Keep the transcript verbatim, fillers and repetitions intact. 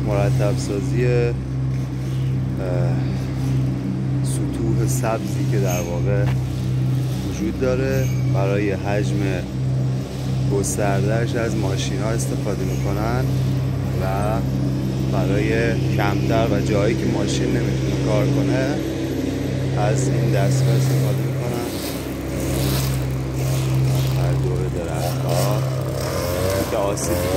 مرتب سازی سطوح سبزی که در واقع وجود داره برای حجم گستردهش از ماشین ها استفاده میکنن و برای کمتر و جایی که ماشین نمیتونه کار کنه از این دستگاه استفاده میکنن. هر دور درخت ها که آسیب